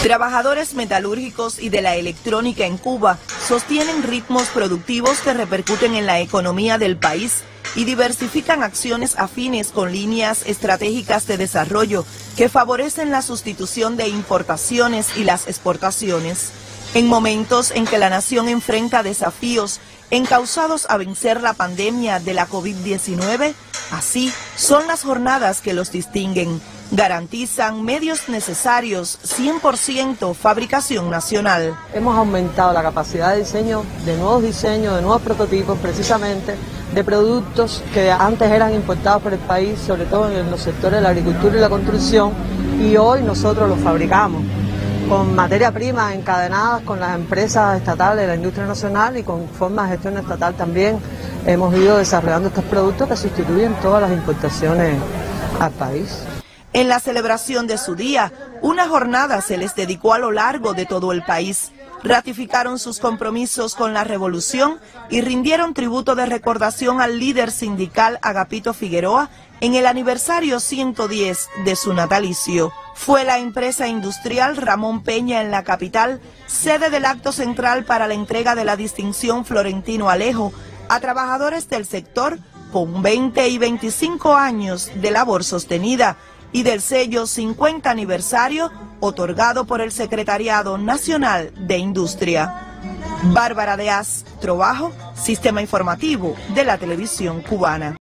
Trabajadores metalúrgicos y de la electrónica en Cuba sostienen ritmos productivos que repercuten en la economía del país y diversifican acciones afines con líneas estratégicas de desarrollo que favorecen la sustitución de importaciones y las exportaciones. En momentos en que la nación enfrenta desafíos encausados a vencer la pandemia de la COVID-19, así son las jornadas que los distinguen. Garantizan medios necesarios, 100% fabricación nacional. Hemos aumentado la capacidad de diseño, de nuevos prototipos, precisamente de productos que antes eran importados por el país, sobre todo en los sectores de la agricultura y la construcción, y hoy nosotros los fabricamos con materia prima encadenadas con las empresas estatales de la industria nacional y con formas de gestión estatal también. Hemos ido desarrollando estos productos que sustituyen todas las importaciones al país. En la celebración de su día, una jornada se les dedicó a lo largo de todo el país. Ratificaron sus compromisos con la revolución y rindieron tributo de recordación al líder sindical Agapito Figueroa en el aniversario 110 de su natalicio. Fue la empresa industrial Ramón Peña en la capital, sede del acto central para la entrega de la distinción Florentino Alejo a trabajadores del sector con 20 y 25 años de labor sostenida, y del sello 50 aniversario otorgado por el Secretariado Nacional de Industria. Bárbara Deaz, Trabajo, Sistema Informativo de la Televisión Cubana.